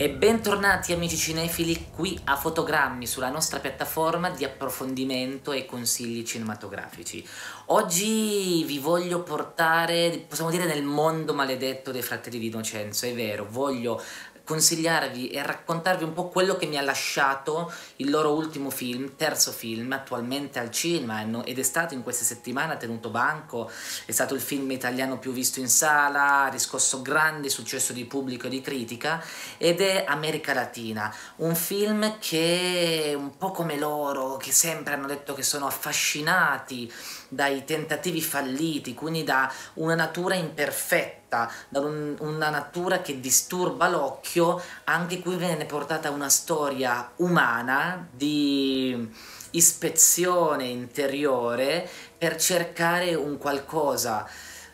E bentornati amici cinefili qui a Fotogrammi, sulla nostra piattaforma di approfondimento e consigli cinematografici. Oggi vi voglio portare, possiamo dire, nel mondo maledetto dei Fratelli di Innocenzo. È vero, voglio consigliarvi e raccontarvi un po' quello che mi ha lasciato il loro ultimo film, terzo film, attualmente al cinema ed è stato in queste settimane, ha tenuto banco, è stato il film italiano più visto in sala, ha riscosso grande successo di pubblico e di critica, ed è America Latina, un film che un po' come loro, che sempre hanno detto che sono affascinati dai tentativi falliti, quindi da una natura imperfetta, da una natura che disturba l'occhio. Anche qui viene portata una storia umana di ispezione interiore per cercare un qualcosa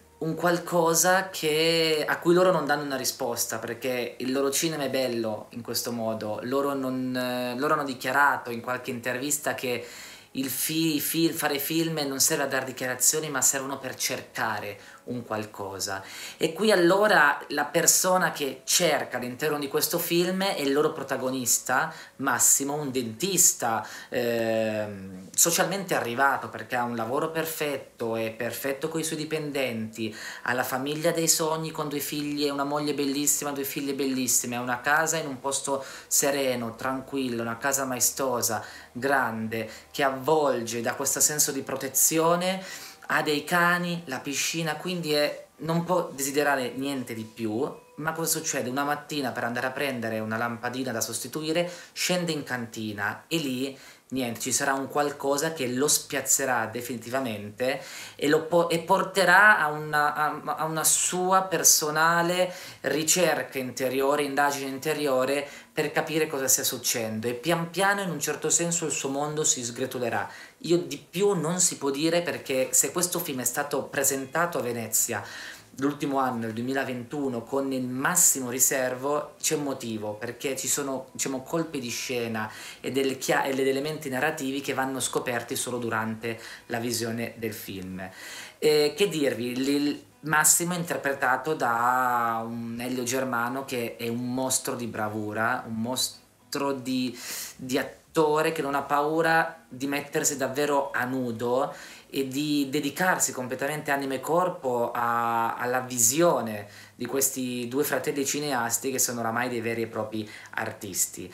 a cui loro non danno una risposta, perché il loro cinema è bello in questo modo. Loro hanno dichiarato in qualche intervista che fare film non serve a dare dichiarazioni, ma servono per cercare un qualcosa. E qui allora la persona che cerca all'interno di questo film è il loro protagonista, Massimo, un dentista socialmente arrivato, perché ha un lavoro perfetto, è perfetto con i suoi dipendenti, ha la famiglia dei sogni con 2 figli e una moglie bellissima, 2 figlie bellissime, ha una casa in un posto sereno, tranquillo, una casa maestosa, grande, che avvolge da questo senso di protezione, ha dei cani, la piscina, quindi non può desiderare niente di più. Ma cosa succede? Una mattina, per andare a prendere una lampadina da sostituire, scende in cantina e lì niente, ci sarà un qualcosa che lo spiazzerà definitivamente e porterà a una sua personale ricerca interiore, indagine interiore, per capire cosa stia succedendo, e pian piano, in un certo senso, il suo mondo si sgretolerà. Io di più non si può dire, perché se questo film è stato presentato a Venezia l'ultimo anno, il 2021, con il massimo riservo, c'è un motivo, perché ci sono, diciamo, colpi di scena e degli elementi narrativi che vanno scoperti solo durante la visione del film. Che dirvi, Massimo è interpretato da un Elio Germano che è un mostro di bravura, un mostro di attore che non ha paura di mettersi davvero a nudo e di dedicarsi completamente anima e corpo alla visione di questi 2 fratelli cineasti che sono oramai dei veri e propri artisti.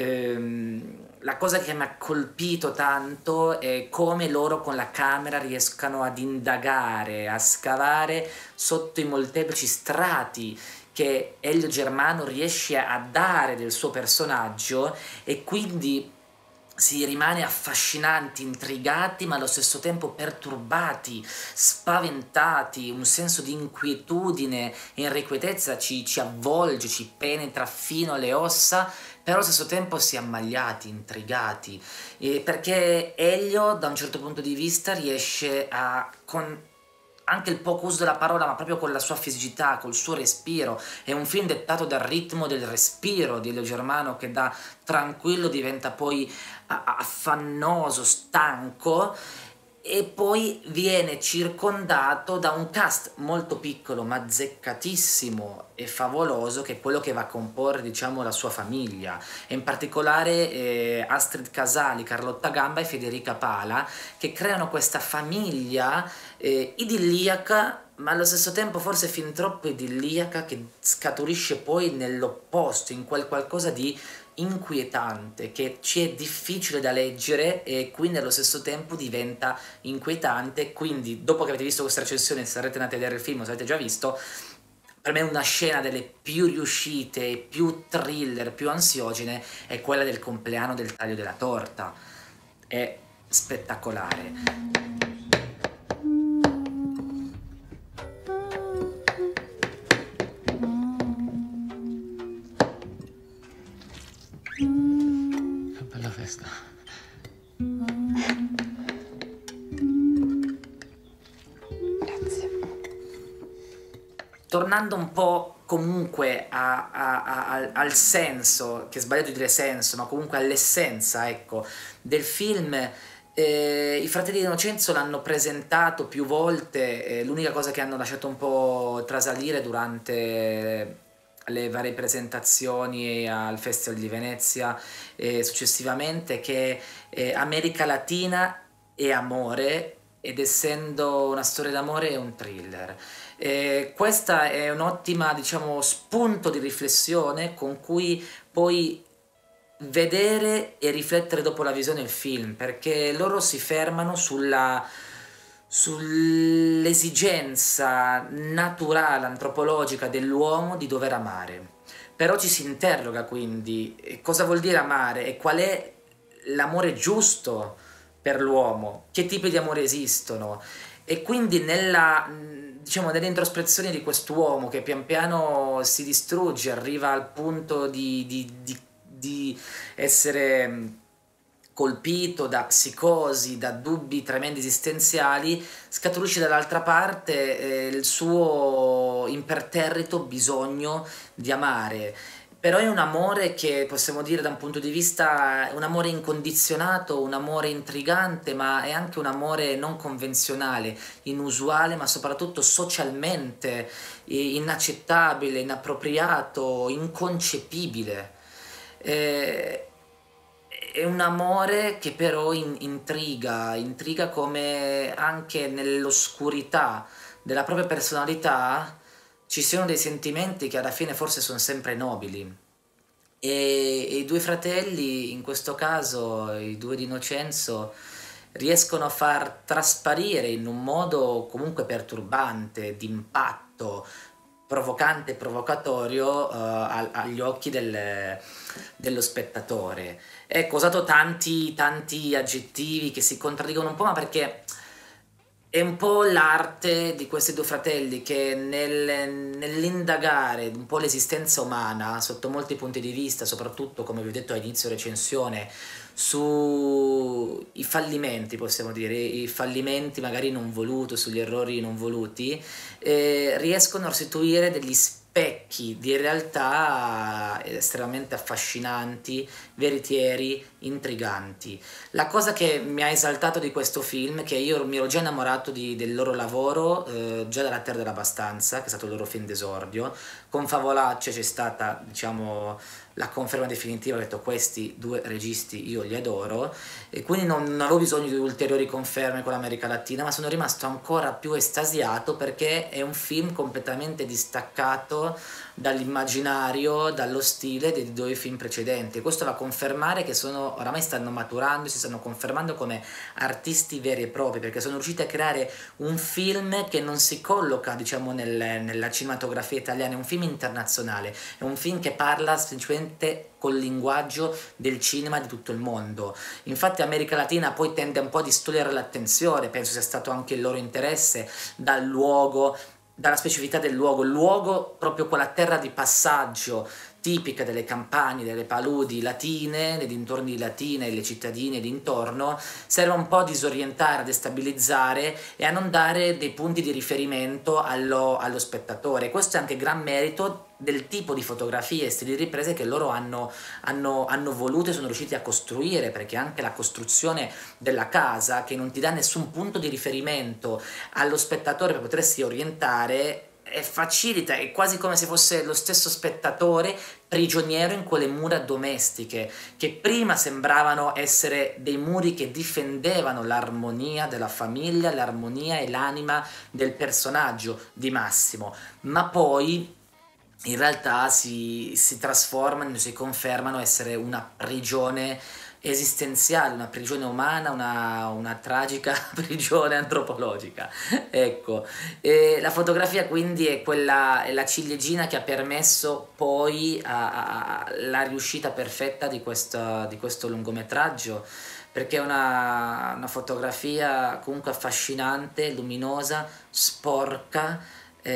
La cosa che mi ha colpito tanto è come loro con la camera riescano ad indagare, a scavare sotto i molteplici strati che Elio Germano riesce a dare del suo personaggio, e quindi si rimane affascinanti, intrigati, ma allo stesso tempo perturbati, spaventati. Un senso di inquietudine e irrequietezza ci avvolge, ci penetra fino alle ossa, però allo stesso tempo si è ammagliati, intrigati, perché Elio, da un certo punto di vista, riesce con anche il poco uso della parola, ma proprio con la sua fisicità, col suo respiro. È un film dettato dal ritmo del respiro di Elio Germano, che da tranquillo diventa poi affannoso, stanco, e poi viene circondato da un cast molto piccolo ma azzeccatissimo e favoloso, che è quello che va a comporre, diciamo, la sua famiglia, e in particolare Astrid Casali, Carlotta Gamba e Federica Pala, che creano questa famiglia idilliaca, ma allo stesso tempo forse fin troppo idilliaca, che scaturisce poi nell'opposto, in quel qualcosa di inquietante che ci è difficile da leggere, e quindi allo stesso tempo diventa inquietante. Quindi, dopo che avete visto questa recensione, se sarete andati a vedere il film, se avete già visto, per me una scena delle più riuscite, più thriller, più ansiogene è quella del compleanno del taglio della torta. È spettacolare. Che bella festa. Grazie. Tornando un po' comunque al senso, che è sbagliato dire senso, ma comunque all'essenza, ecco, del film, i Fratelli di Innocenzo l'hanno presentato più volte, l'unica cosa che hanno lasciato un po' trasalire durante alle varie presentazioni al Festival di Venezia e successivamente, che America Latina è amore, ed essendo una storia d'amore è un thriller. Questa è un'ottima, diciamo, spunto di riflessione con cui poi vedere e riflettere dopo la visione del film, perché loro si fermano sull'esigenza naturale, antropologica dell'uomo di dover amare. Però ci si interroga quindi cosa vuol dire amare e qual è l'amore giusto per l'uomo, che tipi di amore esistono. E quindi diciamo, nell'introspezione di quest'uomo che pian piano si distrugge, arriva al punto di essere colpito da psicosi, da dubbi tremendi esistenziali, scaturisce dall'altra parte il suo imperterrito bisogno di amare. Però è un amore che possiamo dire da un punto di vista, un amore incondizionato, un amore intrigante, ma è anche un amore non convenzionale, inusuale, ma soprattutto socialmente inaccettabile, inappropriato, inconcepibile. Eh, è un amore che però intriga come anche nell'oscurità della propria personalità ci siano dei sentimenti che alla fine forse sono sempre nobili. E i due fratelli, in questo caso i due di Innocenzo, riescono a far trasparire in un modo comunque perturbante, d'impatto, provocante e provocatorio agli occhi dello spettatore. Ecco, ho usato tanti aggettivi che si contraddicono un po', ma perché è un po' l'arte di questi due fratelli che nell'indagare un po' l'esistenza umana sotto molti punti di vista, soprattutto come vi ho detto a inizio recensione, sui fallimenti, possiamo dire, i fallimenti magari non voluti, sugli errori non voluti, riescono a restituire degli specchi di realtà estremamente affascinanti, veritieri, intriganti. La cosa che mi ha esaltato di questo film è che io mi ero già innamorato del loro lavoro già dalla Terra dell'Abbastanza, che è stato il loro film d'esordio. Con Favolacce c'è stata, diciamo, la conferma definitiva, ho detto questi due registi io li adoro, e quindi non avevo bisogno di ulteriori conferme con l'America Latina, ma sono rimasto ancora più estasiato perché è un film completamente distaccato dall'immaginario, dallo stile dei due film precedenti, e questo va a confermare che oramai stanno maturando, si stanno confermando come artisti veri e propri, perché sono riusciti a creare un film che non si colloca, diciamo, nella cinematografia italiana, è un film internazionale, è un film che parla semplicemente col linguaggio del cinema di tutto il mondo. Infatti America Latina poi tende un po' a distogliere l'attenzione, penso sia stato anche il loro interesse, dal luogo, dalla specificità del luogo, il luogo proprio quella terra di passaggio tipica delle campagne, delle paludi latine, nei dintorni di Latina e le cittadine d'intorno, serve un po' a disorientare, a destabilizzare e a non dare dei punti di riferimento allo spettatore. Questo è anche gran merito del tipo di fotografie e stili di riprese che loro hanno voluto e sono riusciti a costruire, perché anche la costruzione della casa, che non ti dà nessun punto di riferimento allo spettatore per potersi orientare, facilita, è quasi come se fosse lo stesso spettatore prigioniero in quelle mura domestiche, che prima sembravano essere dei muri che difendevano l'armonia della famiglia, l'armonia e l'anima del personaggio di Massimo, ma poi in realtà si trasformano, si confermano essere una prigione esistenziale, una prigione umana, una tragica prigione antropologica. Ecco, e la fotografia quindi è la ciliegina che ha permesso poi la riuscita perfetta di questo lungometraggio, perché è una fotografia comunque affascinante, luminosa, sporca,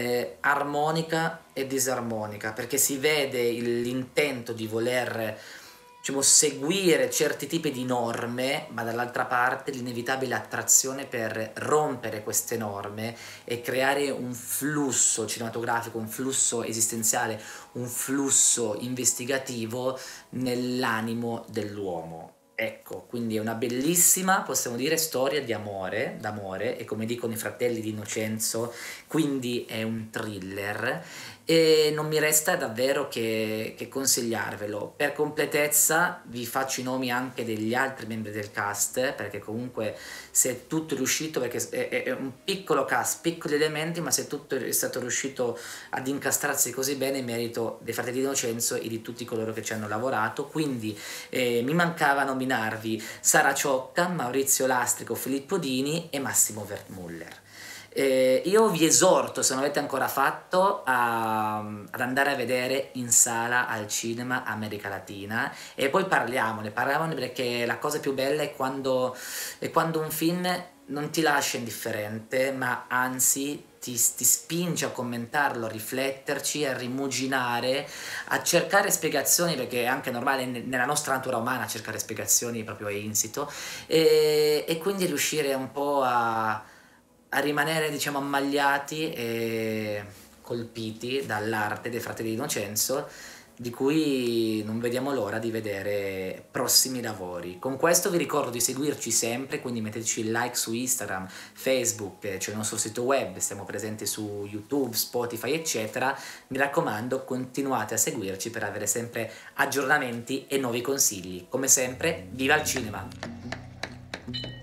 armonica e disarmonica, perché si vede l'intento di voler, diciamo, seguire certi tipi di norme, ma dall'altra parte l'inevitabile attrazione per rompere queste norme e creare un flusso cinematografico, un flusso esistenziale, un flusso investigativo nell'animo dell'uomo. Ecco, quindi è una bellissima, possiamo dire, storia di amore, d'amore, e come dicono i fratelli di Innocenzo, quindi è un thriller, e non mi resta davvero che consigliarvelo. Per completezza vi faccio i nomi anche degli altri membri del cast, perché comunque se è tutto riuscito, perché è un piccolo cast, piccoli elementi, ma se tutto è stato riuscito ad incastrarsi così bene, in merito dei Fratelli D'Innocenzo e di tutti coloro che ci hanno lavorato. Quindi mi mancava nominarvi Sara Ciocca, Maurizio Lastrico, Filippo Dini e Massimo Wertmuller. Io vi esorto, se non l'avete ancora fatto, ad andare a vedere in sala al cinema America Latina, e poi parliamone perché la cosa più bella è quando un film non ti lascia indifferente, ma anzi ti spinge a commentarlo, a rifletterci, a rimuginare, a cercare spiegazioni, perché è anche normale nella nostra natura umana cercare spiegazioni, proprio è insito, e quindi riuscire un po' a rimanere, diciamo, ammagliati e colpiti dall'arte dei Fratelli D'Innocenzo, di cui non vediamo l'ora di vedere prossimi lavori. Con questo vi ricordo di seguirci sempre, quindi metteteci il like su Instagram, Facebook, c'è il nostro sito web, siamo presenti su YouTube, Spotify, eccetera. Mi raccomando, continuate a seguirci per avere sempre aggiornamenti e nuovi consigli. Come sempre, viva il cinema!